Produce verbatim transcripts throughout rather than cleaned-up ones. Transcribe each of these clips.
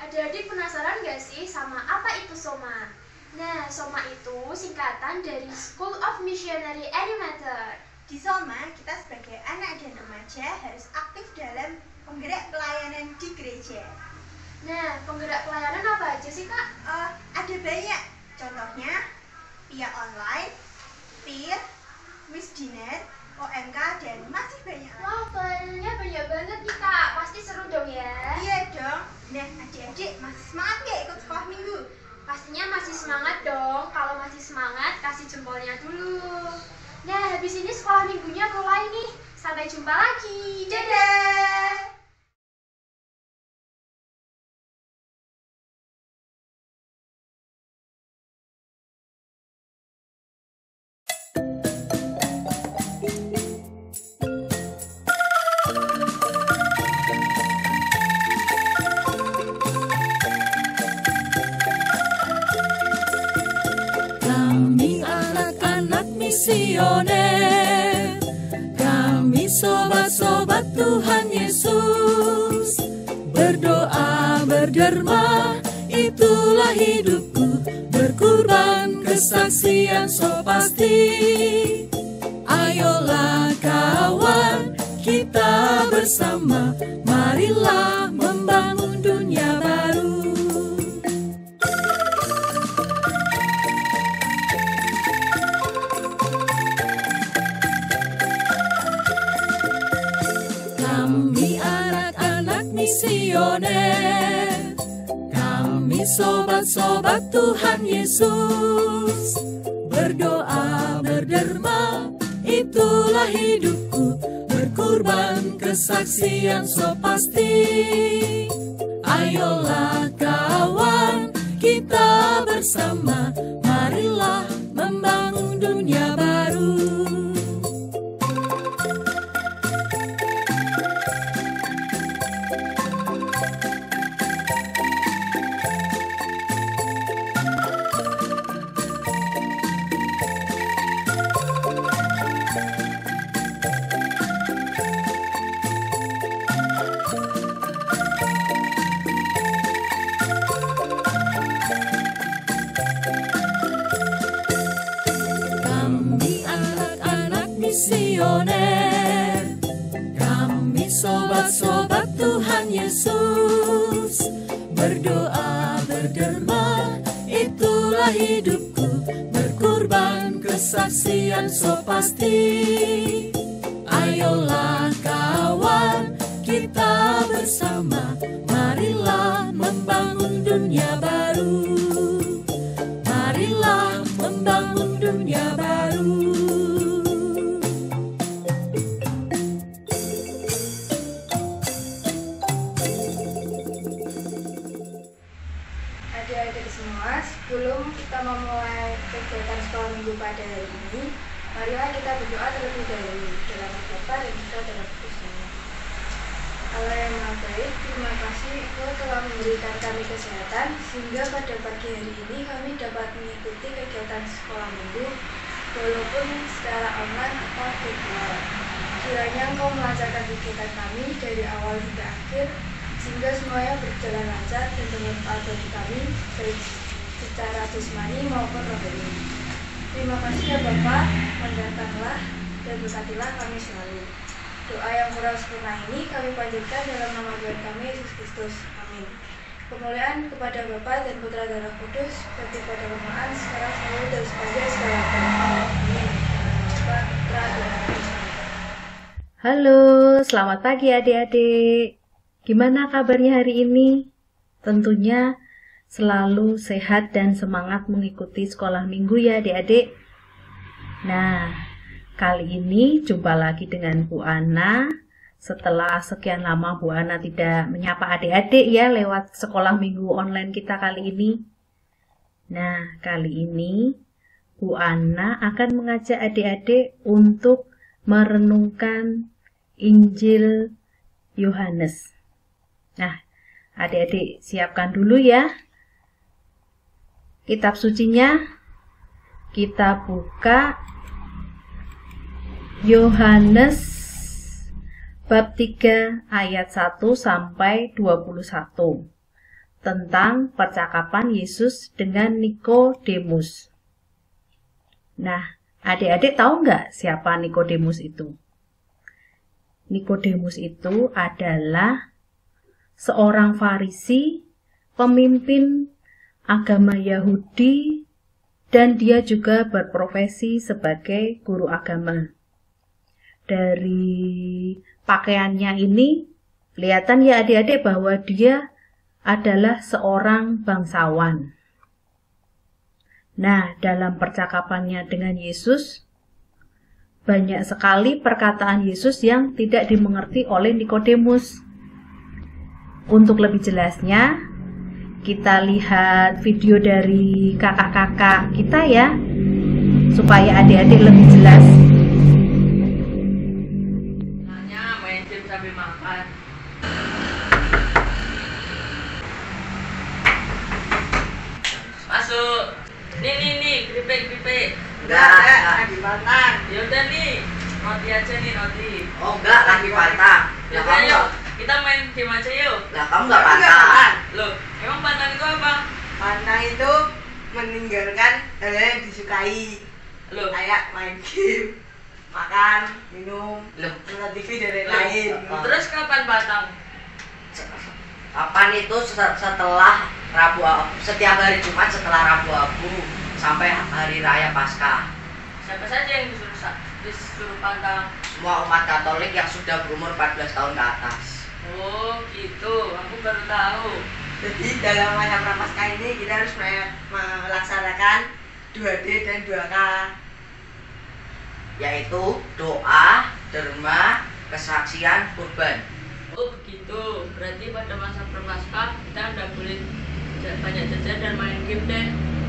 Adik-adik penasaran gak sih sama apa itu SOMA? Nah, SOMA itu singkatan dari School of Missionary Animator. Di SOMA, kita sebagai anak dan remaja harus aktif dalam penggerak pelayanan di gereja. Nah, penggerak pelayanan apa aja sih, Kak? Uh, ada banyak, contohnya via online, peer, Miss Dinner, O M K, dan masih banyak lagi. Wah, pelayanannya banyak banget nih, Kak. Pasti seru dong ya? Iya dong. Nah, adik-adik masih semangat gak ikut sekolah minggu? Pastinya masih semangat dong. Kalau masih semangat, kasih jempolnya dulu. Nah, habis ini sekolah minggunya mulai nih. Sampai jumpa lagi. Dadah! Kami anak-anak misioner, kami sobat-sobat Tuhan Yesus. Berdoa berderma, itulah hidupku, berkurban kesaksian so pasti. Ayolah kawan, kita bersama, marilah membangun dunia baru. Kami anak-anak misioner, kami sobat-sobat Tuhan Yesus. Berdoa berderma, itulah hidupku, berkurban kesaksian so pasti. Ayolah kawan, kita bersama, marilah membangun dunia baru. Kami anak-anak misioner, kami sobat-sobat Tuhan Yesus. Berdoa berderma, itulah hidupku, berkurban kesaksian so pasti. Ayolah kawan, kita bersama, marilah membangun dunia baru. Marilah membangun dunia baru. Adik-adik semua, sebelum kita memulai kegiatan sekolah minggu pada hari ini, marilah kita berdoa terlebih dahulu dalam nama Bapa dan Putra dan Roh Kudus. Allah yang Maha Baik, terima kasih Engkau telah memberikan kami kesehatan sehingga pada pagi hari ini kami dapat mengikuti kegiatan sekolah minggu walaupun secara online atau virtual. Kiranya Engkau melancarkan kegiatan kami dari awal hingga akhir sehingga semuanya berjalan lancar dan bermanfaat bagi kami baik secara jasmani maupun rohani. Terima kasih ya Bapak, mendatanglah dan berkatilah kami selalu. Doa yang kurang sempurna ini kami panjatkan dalam nama Tuhan kami Yesus Kristus. Amin. Kemuliaan kepada Bapa dan Putra dan Roh Kudus, seperti pada permulaan, sekarang, selalu, dan sepanjang segala abad. Amin. Bapa, Putra, dan Roh Kudus. Halo, selamat pagi adik-adik. Gimana kabarnya hari ini? Tentunya selalu sehat dan semangat mengikuti sekolah minggu ya adik-adik. Nah, kali ini jumpa lagi dengan Bu Ana. Setelah sekian lama Bu Ana tidak menyapa adik-adik ya lewat sekolah minggu online kita kali ini. Nah, kali ini Bu Ana akan mengajak adik-adik untuk merenungkan Injil Yohanes. Nah, adik-adik siapkan dulu ya kitab sucinya. Kita buka Yohanes bab tiga ayat satu sampai dua puluh satu. tentang percakapan Yesus dengan Nikodemus. Nah, adik-adik tahu nggak siapa Nikodemus itu? Nikodemus itu adalah seorang Farisi, pemimpin agama Yahudi, dan dia juga berprofesi sebagai guru agama. Dari pakaiannya ini, kelihatan ya adik-adik bahwa dia adalah seorang bangsawan. Nah, dalam percakapannya dengan Yesus, banyak sekali perkataan Yesus yang tidak dimengerti oleh Nikodemus. Untuk lebih jelasnya, kita lihat video dari kakak-kakak kita ya, supaya adik-adik lebih jelas. Nanya main game sambil makan. Masuk. Nih nih nih, keripik keripik. Enggak, enggak lagi patah. Yaudah nih, roti aja nih roti. Oh enggak, lagi patah. Lah Yaudah kamu yuk, enggak, kita main game aja yuk. lah kamu enggak patah. Loh, emang pantang itu apa? Pantang itu meninggalkan hal yang disukai, Loh, kayak main game, makan, minum, Loh, nonton T V dan loh, lain-lain. terus kapan batang? kapan itu se- setelah Rabu Abu, setiap hari Jumat setelah Rabu Abu sampai hari raya Paskah. Siapa saja yang disuruh sa- disuruh pantang? Semua umat Katolik yang sudah berumur empat belas tahun ke atas. Oh gitu, aku baru tahu. Jadi dalam masa prapaskah ini kita harus me- melaksanakan dua D dan dua K. Yaitu doa, derma, kesaksian, kurban. Oh begitu, berarti pada masa prapaskah kita udah boleh ja- banyak jajan dan main game deh.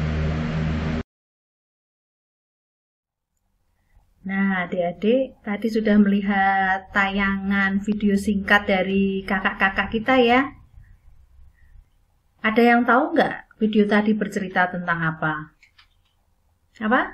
Nah, adik-adik tadi sudah melihat tayangan video singkat dari kakak-kakak kita ya. Ada yang tahu nggak video tadi bercerita tentang apa? Apa?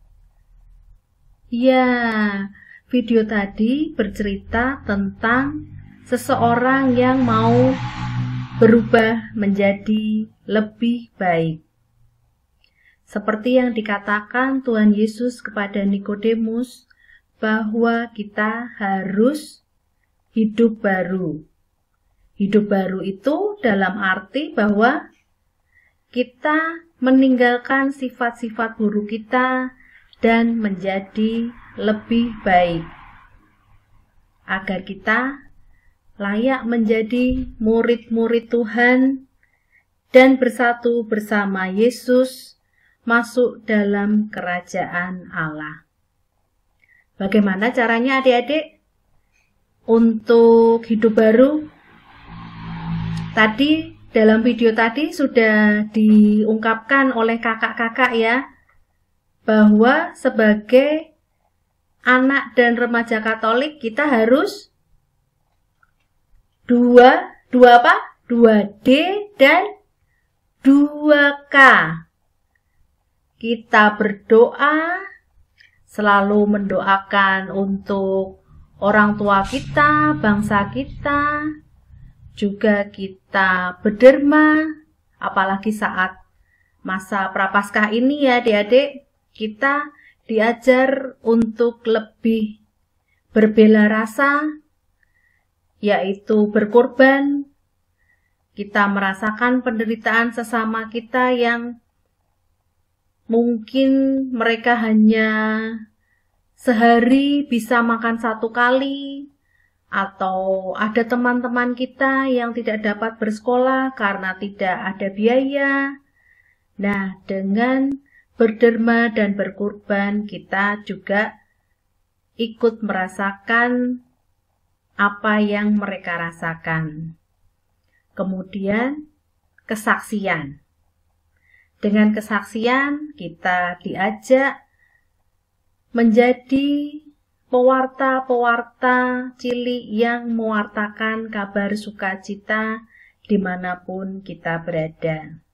Iya, video tadi bercerita tentang seseorang yang mau berubah menjadi lebih baik. Seperti yang dikatakan Tuhan Yesus kepada Nikodemus, bahwa kita harus hidup baru. Hidup baru itu dalam arti bahwa kita meninggalkan sifat-sifat buruk kita dan menjadi lebih baik. Agar kita layak menjadi murid-murid Tuhan dan bersatu bersama Yesus masuk dalam kerajaan Allah. Bagaimana caranya adik-adik untuk hidup baru? Tadi dalam video tadi sudah diungkapkan oleh kakak-kakak ya, bahwa sebagai anak dan remaja Katolik kita harus dua, dua apa? dua D dan dua K. Kita berdoa, selalu mendoakan untuk orang tua kita, bangsa kita, juga kita berderma, apalagi saat masa prapaskah ini ya adik-adik, kita diajar untuk lebih berbela rasa, yaitu berkorban. Kita merasakan penderitaan sesama kita yang mungkin mereka hanya sehari bisa makan satu kali, atau ada teman-teman kita yang tidak dapat bersekolah karena tidak ada biaya. Nah, dengan berderma dan berkorban, kita juga ikut merasakan apa yang mereka rasakan. Kemudian, kesaksian. Dengan kesaksian, kita diajak menjadi pewarta-pewarta cilik yang mewartakan kabar sukacita dimanapun kita berada.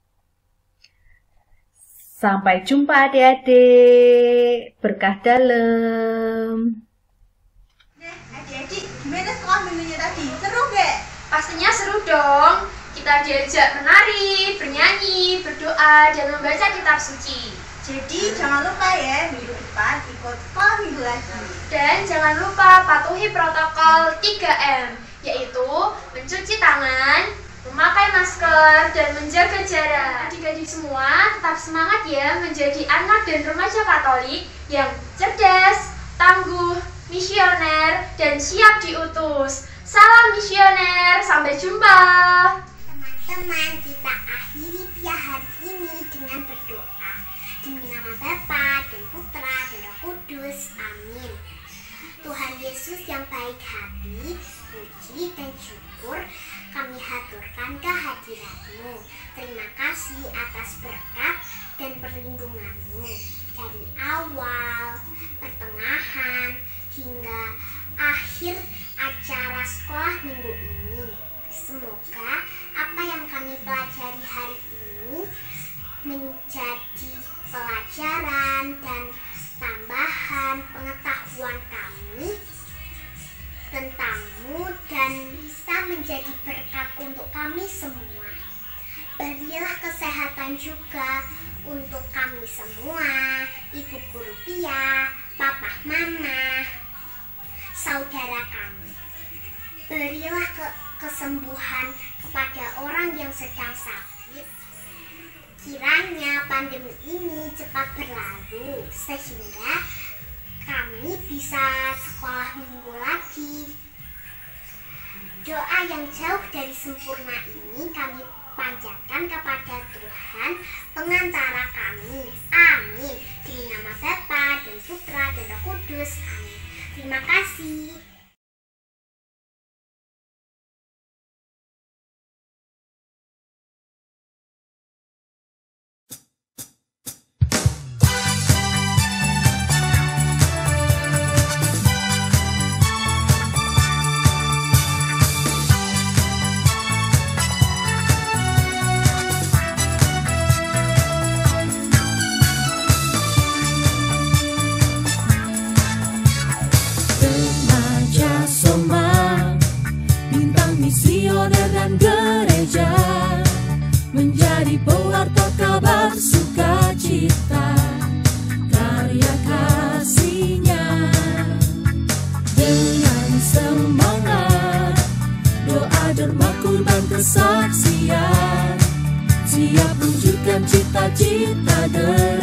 Sampai jumpa adik-adik, berkah dalam. Nah, adik-adik, gimana sekolah minggunya tadi? Seru gak? Pastinya seru dong. Kita diajak menari, bernyanyi, berdoa, dan membaca kitab suci. Jadi jangan lupa ya, minggu depan ikut sekolah minggu lagi. Dan jangan lupa patuhi protokol tiga M, yaitu mencuci tangan, memakai masker, dan menjaga jarak. Adik-adik semua tetap semangat ya menjadi anak dan remaja Katolik yang cerdas, tangguh, misioner, dan siap diutus. Salam misioner, sampai jumpa. Teman-teman, kita akhiri via hari ini dengan berdoa. Demi nama Bapa dan Putra dan Roh Kudus. Amin. Tuhan Yesus yang baik hati, puji dan syukur kami haturkan kehadirat-Mu. Terima kasih atas berkat dan perlindungan-Mu dari awal, pertengahan, hingga akhir acara sekolah minggu ini. Semoga apa yang kami pelajari hari ini menjadi pelajaran dan tambahan pengetahuan kami tentang-Mu dan bisa menjadi berkat untuk kami semua. Berilah kesehatan juga untuk kami semua, Ibu Guru Pia, Papa Mama, saudara kami. Berilah ke kesembuhan kepada orang yang sedang sakit. Kiranya pandemi ini cepat berlalu sehingga kami bisa sekolah minggu lagi. Doa yang jauh dari sempurna ini kami panjatkan kepada Tuhan pengantara kami. Amin. Demi nama Bapa dan Putra dan Roh Kudus. Amin. Terima kasih. Misioner dan gereja menjadi pewarta kabar sukacita karya kasih-Nya. Dengan semangat doa derma kurban kesaksian, siap wujudkan cita-cita gereja.